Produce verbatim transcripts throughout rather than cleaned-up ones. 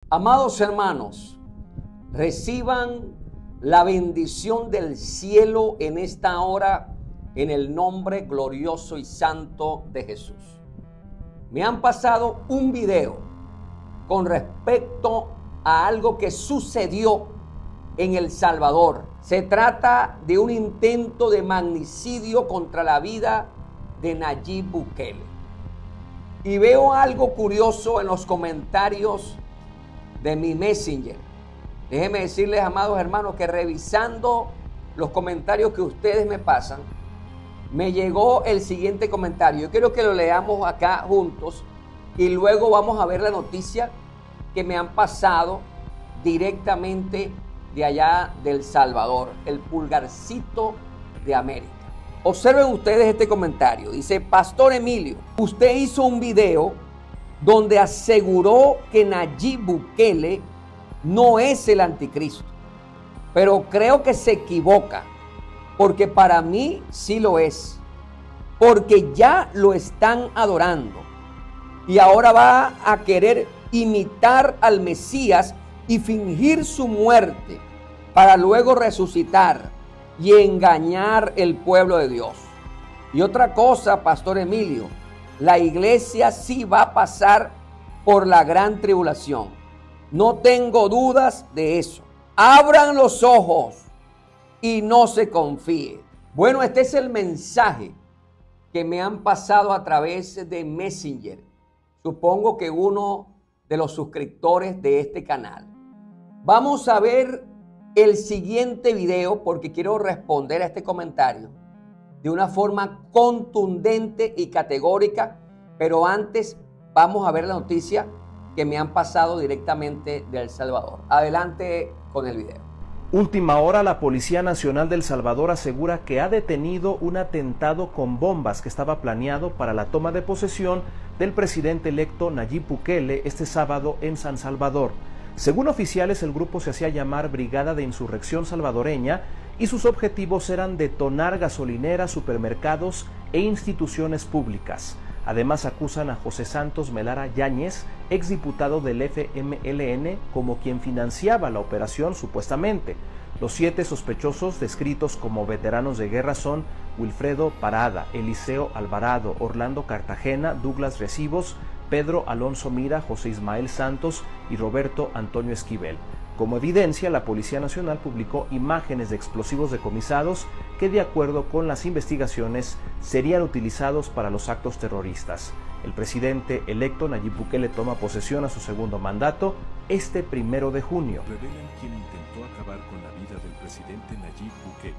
Amados hermanos, reciban la bendición del cielo en esta hora en el nombre glorioso y santo de Jesús. Me han pasado un video con respecto a algo que sucedió en El Salvador. Se trata de un intento de magnicidio contra la vida de Nayib Bukele. Y veo algo curioso en los comentarios de mi Messenger. Déjenme decirles, amados hermanos, que revisando los comentarios que ustedes me pasan, me llegó el siguiente comentario. Yo quiero que lo leamos acá juntos y luego vamos a ver la noticia que me han pasado directamente de allá del Salvador, el pulgarcito de América. Observen ustedes este comentario. Dice: Pastor Emilio, usted hizo un video donde aseguró que Nayib Bukele no es el anticristo, pero creo que se equivoca, porque para mí sí lo es, porque ya lo están adorando y ahora va a querer imitar al Mesías y fingir su muerte para luego resucitar y engañar el pueblo de Dios. Y otra cosa, Pastor Emilio, la iglesia sí va a pasar por la gran tribulación. No tengo dudas de eso. Abran los ojos y no se confíe. Bueno, este es el mensaje que me han pasado a través de Messenger. Supongo que uno de los suscriptores de este canal. Vamos a ver el siguiente video porque quiero responder a este comentario de una forma contundente y categórica, pero antes vamos a ver la noticia que me han pasado directamente de El Salvador. Adelante con el video. Última hora, la Policía Nacional de El Salvador asegura que ha detenido un atentado con bombas que estaba planeado para la toma de posesión del presidente electo Nayib Bukele este sábado en San Salvador. Según oficiales, el grupo se hacía llamar Brigada de Insurrección Salvadoreña y sus objetivos eran detonar gasolineras, supermercados e instituciones públicas. Además, acusan a José Santos Melara Yáñez, exdiputado del F M L N, como quien financiaba la operación supuestamente. Los siete sospechosos, descritos como veteranos de guerra, son Wilfredo Parada, Eliseo Alvarado, Orlando Cartagena, Douglas Recibos, Pedro Alonso Mira, José Ismael Santos y Roberto Antonio Esquivel. Como evidencia, la Policía Nacional publicó imágenes de explosivos decomisados que, de acuerdo con las investigaciones, serían utilizados para los actos terroristas. El presidente electo Nayib Bukele toma posesión a su segundo mandato este primero de junio. Revelan quién intentó acabar con la vida del presidente Nayib Bukele.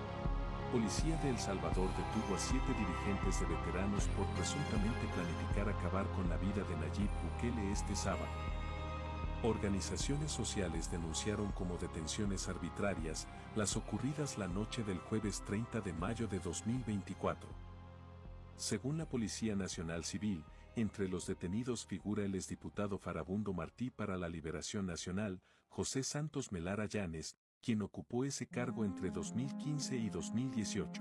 Policía de El Salvador detuvo a siete dirigentes de veteranos por presuntamente planificar acabar con la vida de Nayib Bukele este sábado. Organizaciones sociales denunciaron como detenciones arbitrarias las ocurridas la noche del jueves treinta de mayo de dos mil veinticuatro. Según la Policía Nacional Civil, entre los detenidos figura el exdiputado Farabundo Martí para la Liberación Nacional, José Santos Melara Yáñez, quien ocupó ese cargo entre dos mil quince y dos mil dieciocho.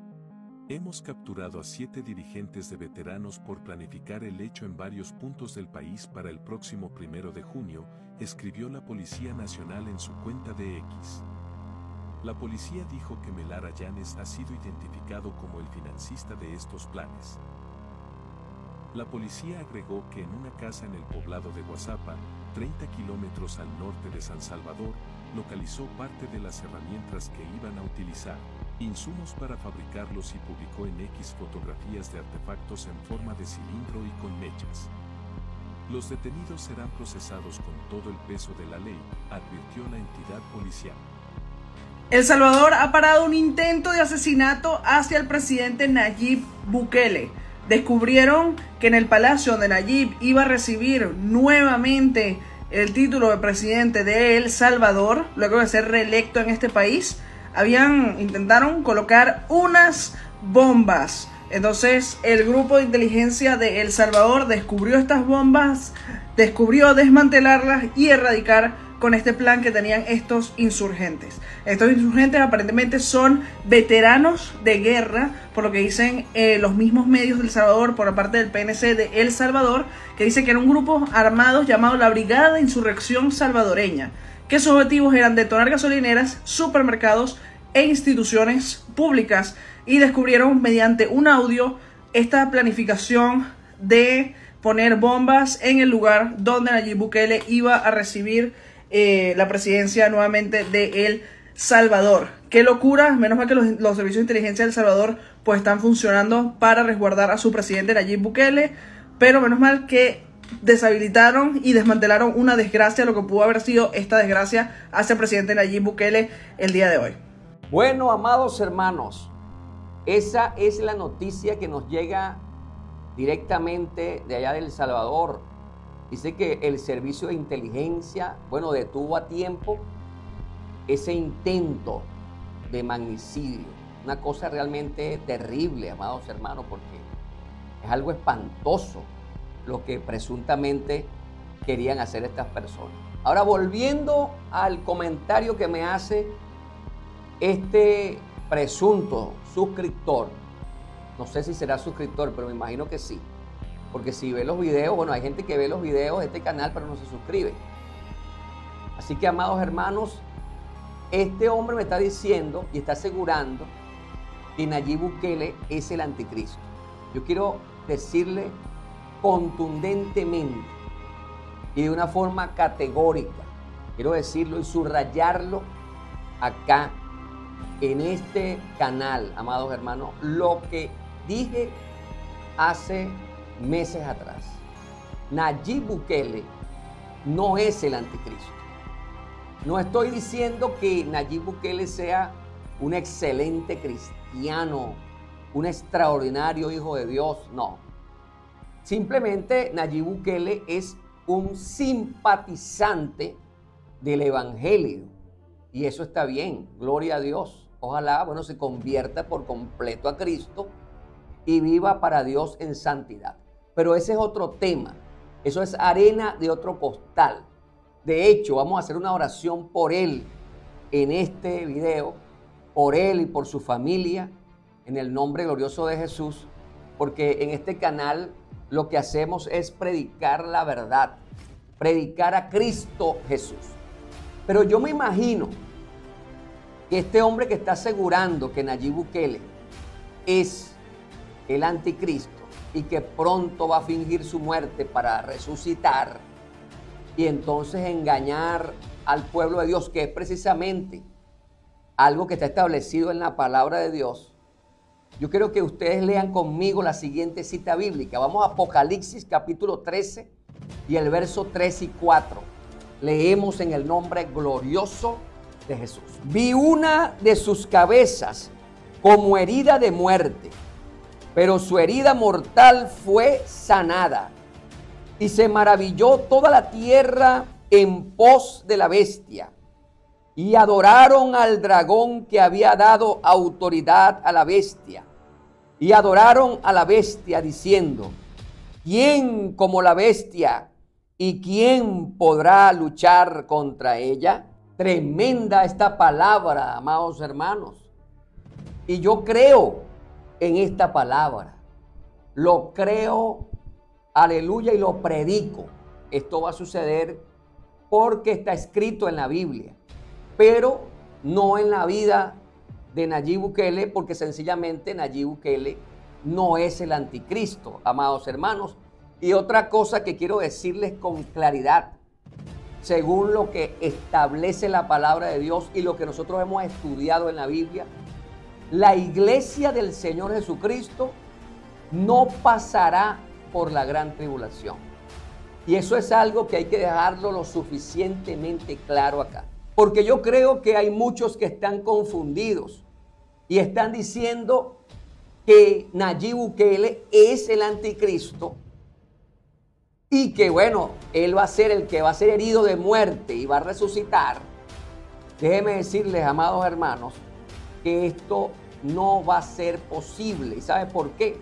Hemos capturado a siete dirigentes de veteranos por planificar el hecho en varios puntos del país para el próximo primero de junio, escribió la Policía Nacional en su cuenta de X. La policía dijo que Melara Yáñez ha sido identificado como el financista de estos planes. La policía agregó que en una casa en el poblado de Guazapa, treinta kilómetros al norte de San Salvador, localizó parte de las herramientas que iban a utilizar, insumos para fabricarlos, y publicó en X fotografías de artefactos en forma de cilindro y con mechas. Los detenidos serán procesados con todo el peso de la ley, advirtió la entidad policial. El Salvador ha parado un intento de asesinato hacia el presidente Nayib Bukele. Descubrieron que en el palacio donde Nayib iba a recibir nuevamente el título de presidente de El Salvador, luego de ser reelecto en este país, habían intentaron colocar unas bombas. Entonces el grupo de inteligencia de El Salvador descubrió estas bombas, descubrió desmantelarlas y erradicar con este plan que tenían estos insurgentes. Estos insurgentes aparentemente son veteranos de guerra, por lo que dicen eh, los mismos medios de El Salvador, por parte del P N C de El Salvador, que dice que eran un grupo armado llamado la Brigada de Insurrección Salvadoreña, que sus objetivos eran detonar gasolineras, supermercados e instituciones públicas, y descubrieron mediante un audio esta planificación de poner bombas en el lugar donde Nayib Bukele iba a recibir eh, la presidencia nuevamente de El Salvador. Qué locura, menos mal que los, los servicios de inteligencia de El Salvador pues están funcionando para resguardar a su presidente Nayib Bukele, pero menos mal que deshabilitaron y desmantelaron una desgracia, lo que pudo haber sido esta desgracia hacia el presidente Nayib Bukele el día de hoy. Bueno, amados hermanos, esa es la noticia que nos llega directamente de allá de El Salvador. Dice que el servicio de inteligencia, bueno, detuvo a tiempo ese intento de magnicidio. Una cosa realmente terrible, amados hermanos, porque es algo espantoso lo que presuntamente querían hacer estas personas. Ahora, volviendo al comentario que me hace este presunto suscriptor, no sé si será suscriptor, pero me imagino que sí. Porque si ve los videos, bueno, hay gente que ve los videos de este canal, pero no se suscribe. Así que, amados hermanos, este hombre me está diciendo y está asegurando que Nayib Bukele es el anticristo. Yo quiero decirle contundentemente y de una forma categórica, quiero decirlo y subrayarlo acá en este canal, amados hermanos, lo que dije hace meses atrás. Nayib Bukele no es el anticristo. No estoy diciendo que Nayib Bukele sea un excelente cristiano, un extraordinario hijo de Dios, no. Simplemente Nayib Bukele es un simpatizante del evangelio y eso está bien, gloria a Dios. Ojalá, bueno, se convierta por completo a Cristo y viva para Dios en santidad. Pero ese es otro tema. Eso es arena de otro costal. De hecho, vamos a hacer una oración por él en este video, por él y por su familia, en el nombre glorioso de Jesús, porque en este canal lo que hacemos es predicar la verdad, predicar a Cristo Jesús. Pero yo me imagino que este hombre que está asegurando que Nayib Bukele es el anticristo y que pronto va a fingir su muerte para resucitar y entonces engañar al pueblo de Dios, que es precisamente algo que está establecido en la palabra de Dios. Yo quiero que ustedes lean conmigo la siguiente cita bíblica. Vamos a Apocalipsis capítulo trece y el verso tres y cuatro. Leemos en el nombre glorioso de Jesús. Vi una de sus cabezas como herida de muerte, pero su herida mortal fue sanada. Y se maravilló toda la tierra en pos de la bestia. Y adoraron al dragón que había dado autoridad a la bestia. Y adoraron a la bestia diciendo: ¿quién como la bestia? ¿Y quién podrá luchar contra ella? Tremenda esta palabra, amados hermanos. Y yo creo en esta palabra. Lo creo, aleluya, y lo predico. Esto va a suceder porque está escrito en la Biblia, pero no en la vida de Nayib Bukele, porque sencillamente Nayib Bukele no es el anticristo, amados hermanos. Y otra cosa que quiero decirles con claridad, según lo que establece la palabra de Dios y lo que nosotros hemos estudiado en la Biblia, la iglesia del Señor Jesucristo no pasará por la gran tribulación. Y eso es algo que hay que dejarlo lo suficientemente claro acá. Porque yo creo que hay muchos que están confundidos y están diciendo que Nayib Bukele es el anticristo y que, bueno, él va a ser el que va a ser herido de muerte y va a resucitar. Déjenme decirles, amados hermanos, que esto no va a ser posible. ¿Y sabe por qué?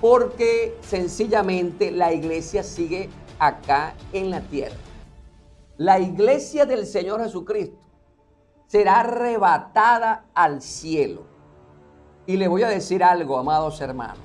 Porque sencillamente la iglesia sigue acá en la tierra. la iglesia del Señor Jesucristo será arrebatada al cielo. Y le voy a decir algo, amados hermanos.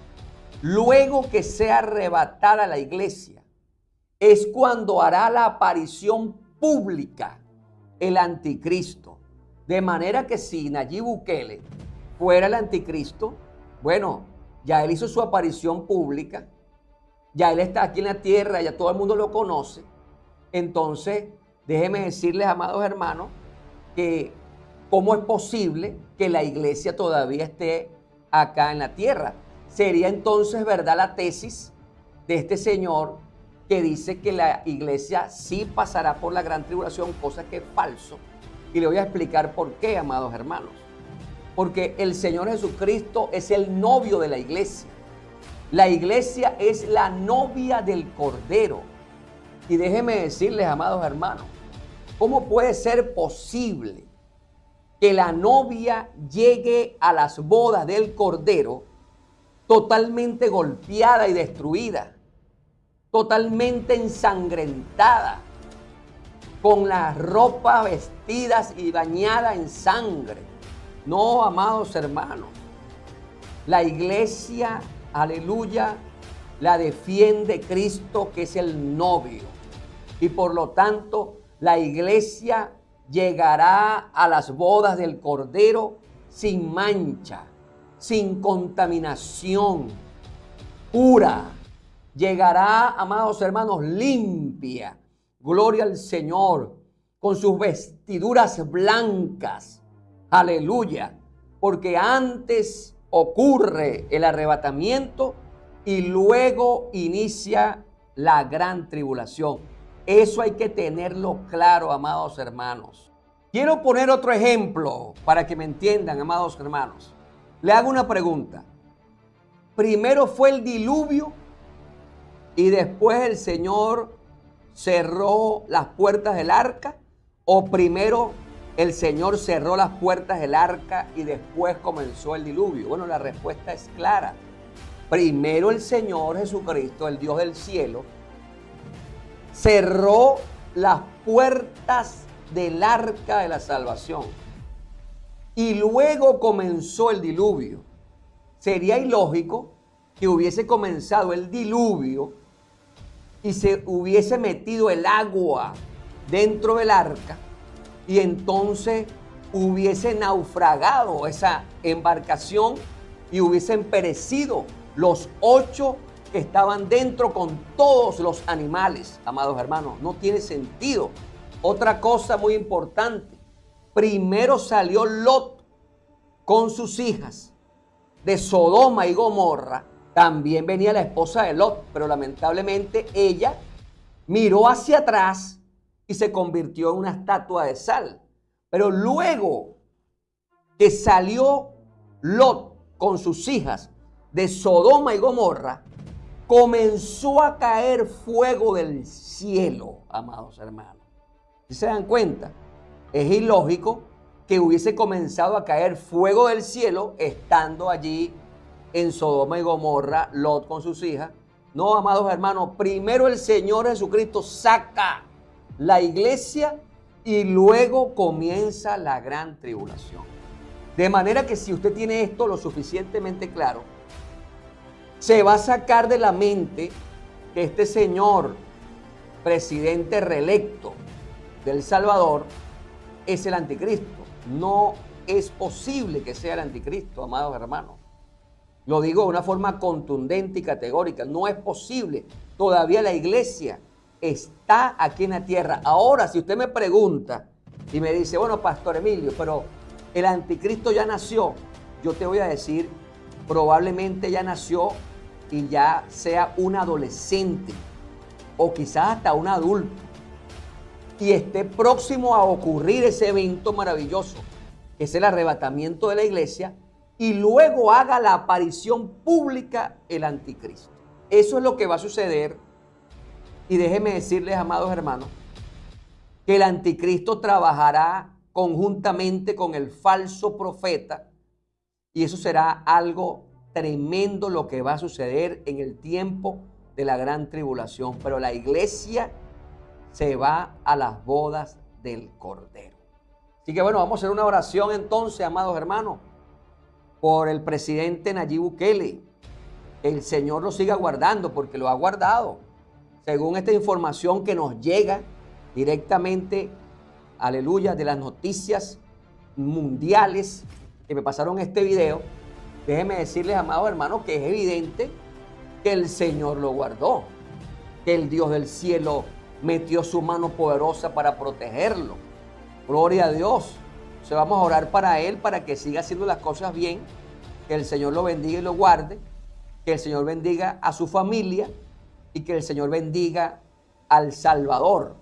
Luego que sea arrebatada la iglesia, es cuando hará la aparición pública el anticristo. De manera que si Nayib Bukele fuera el anticristo, bueno, ya él hizo su aparición pública, ya él está aquí en la tierra, ya todo el mundo lo conoce. Entonces, déjenme decirles, amados hermanos, que cómo es posible que la iglesia todavía esté acá en la tierra. Sería entonces verdad la tesis de este señor que dice que la iglesia sí pasará por la gran tribulación, cosa que es falso. Y le voy a explicar por qué, amados hermanos. Porque el Señor Jesucristo es el novio de la iglesia. La iglesia es la novia del Cordero. Y déjenme decirles, amados hermanos, ¿cómo puede ser posible que la novia llegue a las bodas del Cordero totalmente golpeada y destruida, totalmente ensangrentada, con las ropas vestidas y bañada en sangre? No, amados hermanos, la iglesia, aleluya, la defiende Cristo, que es el novio. Y por lo tanto, la iglesia llegará a las bodas del Cordero sin mancha, sin contaminación, pura. Llegará, amados hermanos, limpia. Gloria al Señor, con sus vestiduras blancas. Aleluya. Porque antes ocurre el arrebatamiento y luego inicia la gran tribulación. Eso hay que tenerlo claro, amados hermanos. Quiero poner otro ejemplo para que me entiendan, amados hermanos. Le hago una pregunta. Primero fue el diluvio y después el Señor cerró las puertas del arca, o primero el Señor cerró las puertas del arca y después comenzó el diluvio. Bueno, la respuesta es clara. Primero el Señor Jesucristo, el Dios del cielo, cerró las puertas del arca de la salvación y luego comenzó el diluvio. Sería ilógico que hubiese comenzado el diluvio y se hubiese metido el agua dentro del arca y entonces hubiese naufragado esa embarcación y hubiesen perecido los ocho que estaban dentro con todos los animales. Amados hermanos, no tiene sentido. Otra cosa muy importante. Primero salió Lot con sus hijas de Sodoma y Gomorra. También venía la esposa de Lot, pero lamentablemente ella miró hacia atrás y se convirtió en una estatua de sal. Pero luego que salió Lot con sus hijas de Sodoma y Gomorra, comenzó a caer fuego del cielo, amados hermanos. ¿Sí se dan cuenta? Es ilógico que hubiese comenzado a caer fuego del cielo estando allí en Sodoma y Gomorra, Lot con sus hijas. No, amados hermanos, primero el Señor Jesucristo saca la iglesia y luego comienza la gran tribulación. De manera que si usted tiene esto lo suficientemente claro, se va a sacar de la mente que este señor presidente reelecto del Salvador es el anticristo. No es posible que sea el anticristo, amados hermanos. Lo digo de una forma contundente y categórica. No es posible. Todavía la iglesia está aquí en la tierra. Ahora, si usted me pregunta y me dice, bueno, Pastor Emilio, pero el anticristo ya nació, yo te voy a decir, probablemente ya nació y ya sea un adolescente o quizás hasta un adulto y esté próximo a ocurrir ese evento maravilloso, que es el arrebatamiento de la iglesia, y luego haga la aparición pública el anticristo. Eso es lo que va a suceder. Y déjenme decirles, amados hermanos, que el anticristo trabajará conjuntamente con el falso profeta, y eso será algo tremendo lo que va a suceder en el tiempo de la gran tribulación. Pero la iglesia se va a las bodas del Cordero. Así que bueno, vamos a hacer una oración entonces, amados hermanos, por el presidente Nayib Bukele. El Señor lo siga guardando, porque lo ha guardado. Según esta información que nos llega directamente, aleluya, de las noticias mundiales que me pasaron este video, déjenme decirles, amados hermanos, que es evidente que el Señor lo guardó, que el Dios del cielo metió su mano poderosa para protegerlo. Gloria a Dios. Entonces vamos a orar para él, para que siga haciendo las cosas bien, que el Señor lo bendiga y lo guarde, que el Señor bendiga a su familia y que el Señor bendiga al Salvador,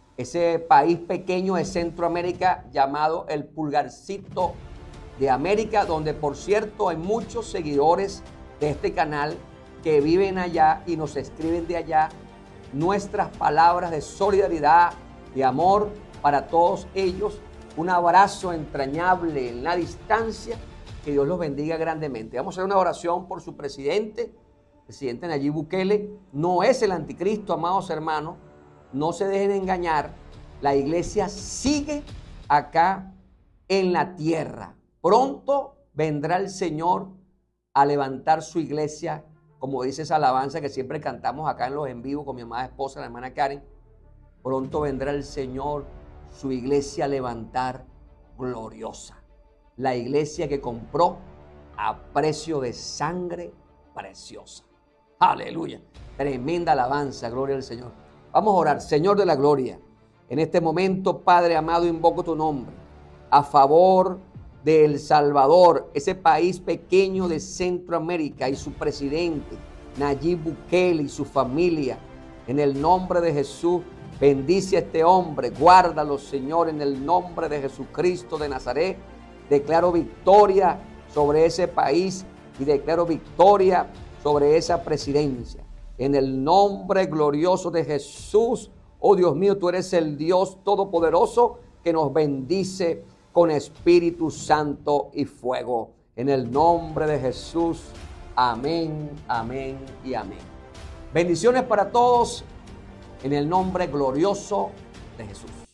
ese país pequeño de Centroamérica llamado el pulgarcito de América, donde por cierto hay muchos seguidores de este canal que viven allá y nos escriben de allá nuestras palabras de solidaridad, de amor para todos ellos. Un abrazo entrañable en la distancia. Que Dios los bendiga grandemente. Vamos a hacer una oración por su presidente, presidente Nayib Bukele. No es el anticristo, amados hermanos. No se dejen engañar. La iglesia sigue acá en la tierra. Pronto vendrá el Señor a levantar su iglesia, como dice esa alabanza que siempre cantamos acá en los en vivo con mi amada esposa, la hermana Karen. Pronto vendrá el Señor, su iglesia a levantar gloriosa. La iglesia que compró a precio de sangre preciosa. Aleluya. Tremenda alabanza, gloria al Señor. Vamos a orar. Señor de la gloria, en este momento, Padre amado, invoco tu nombre a favor de El Salvador, ese país pequeño de Centroamérica, y su presidente, Nayib Bukele, y su familia. En el nombre de Jesús, bendice a este hombre. Guárdalo, Señor, en el nombre de Jesucristo de Nazaret. Declaro victoria sobre ese país y declaro victoria sobre esa presidencia. En el nombre glorioso de Jesús, oh Dios mío, tú eres el Dios todopoderoso que nos bendice con Espíritu Santo y fuego. En el nombre de Jesús, amén, amén y amén. Bendiciones para todos en el nombre glorioso de Jesús.